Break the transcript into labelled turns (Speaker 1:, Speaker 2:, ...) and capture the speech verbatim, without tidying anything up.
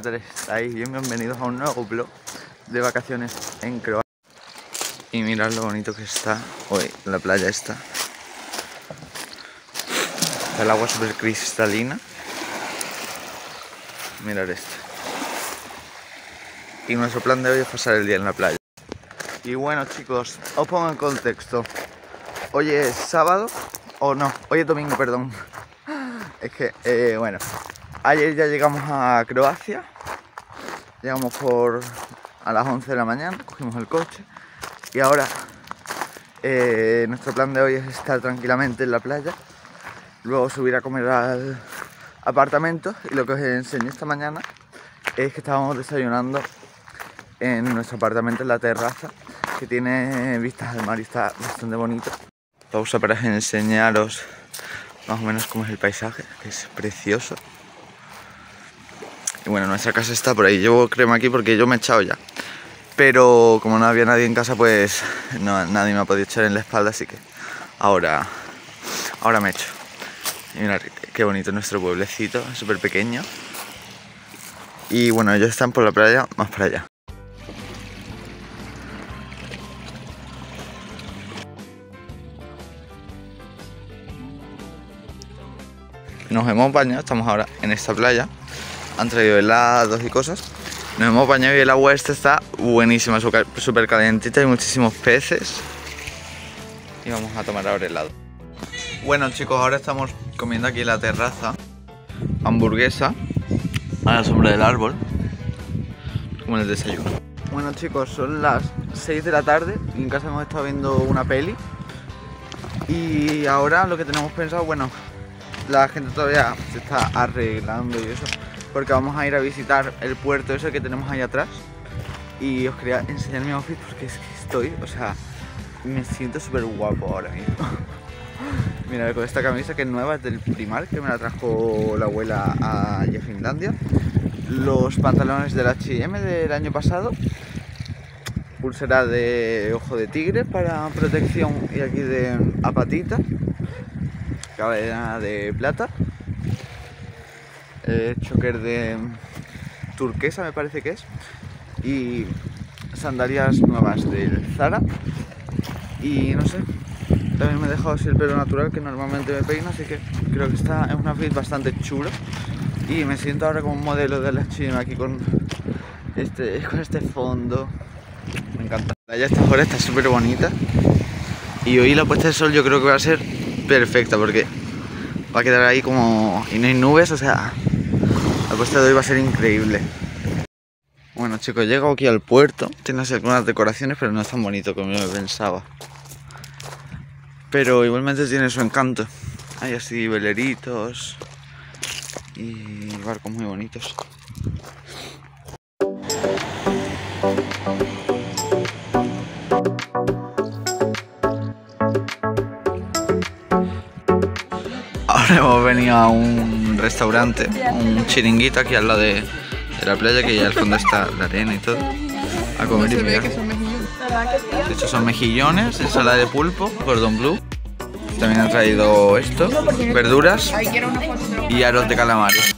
Speaker 1: ¿qué tal estáis? Bienvenidos a un nuevo vlog de vacaciones en Croacia. Y mirad lo bonito que está hoy la playa esta. Está el agua súper cristalina. Mirad esto. Y nuestro plan de hoy es pasar el día en la playa. Y bueno, chicos, os pongo en contexto. Hoy es sábado, o no, hoy es domingo, perdón. Es que, eh, bueno, ayer ya llegamos a Croacia. Llegamos por a las once de la mañana, cogimos el coche. Y ahora, eh, nuestro plan de hoy es estar tranquilamente en la playa. Luego subir a comer al apartamento. Y lo que os enseñé esta mañana es que estábamos desayunando en nuestro apartamento en la terraza, que tiene vistas al mar y está bastante bonito. Pausa para enseñaros más o menos cómo es el paisaje, que es precioso. Y bueno, nuestra casa está por ahí. Llevo crema aquí porque yo me he echado ya. Pero como no había nadie en casa, pues no, nadie me ha podido echar en la espalda, así que ahora, ahora me echo. Y mirad qué bonito nuestro pueblecito, súper pequeño. Y bueno, ellos están por la playa, más para allá. Nos hemos bañado, estamos ahora en esta playa. Han traído helados y cosas. Nos hemos bañado y el agua esta está buenísima, súper calentita, hay muchísimos peces. Y vamos a tomar ahora helado. Bueno, chicos, ahora estamos comiendo aquí en la terraza hamburguesa a la sombra del árbol, como en el desayuno. Bueno, chicos, son las seis de la tarde y en casa hemos estado viendo una peli. Y ahora lo que tenemos pensado, bueno, la gente todavía se está arreglando y eso, porque vamos a ir a visitar el puerto ese que tenemos ahí atrás. Y os quería enseñar mi outfit porque es que estoy, o sea, me siento súper guapo ahora mismo. Mirad, con esta camisa que es nueva, es del Primark, que me la trajo la abuela allá a Finlandia. Los pantalones del H y M del año pasado. Pulsera de ojo de tigre para protección y aquí de apatita. Cadena de plata. Eh, choker de turquesa me parece que es. Y sandalias nuevas del Zara. Y no sé, también me he dejado así el pelo natural que normalmente me peino, así que creo que está en un outfit bastante chulo. Y me siento ahora como un modelo de la China aquí con este, con este fondo. Me encanta. La playa esta ahora está súper bonita. Y hoy la puesta de sol yo creo que va a ser perfecta porque va a quedar ahí como... y no hay nubes, o sea, la puesta de hoy va a ser increíble. Bueno, chicos, llego aquí al puerto. Tiene así algunas decoraciones, pero no es tan bonito como yo pensaba. Pero igualmente tiene su encanto. Hay así veleritos y barcos muy bonitos. Ahora hemos venido a un restaurante, un chiringuito aquí al lado de, de la playa, que ya al fondo está la arena y todo, a comer y mirar. De hecho son mejillones, ensalada de pulpo, cordon bleu. También han traído esto, verduras y arroz de calamares.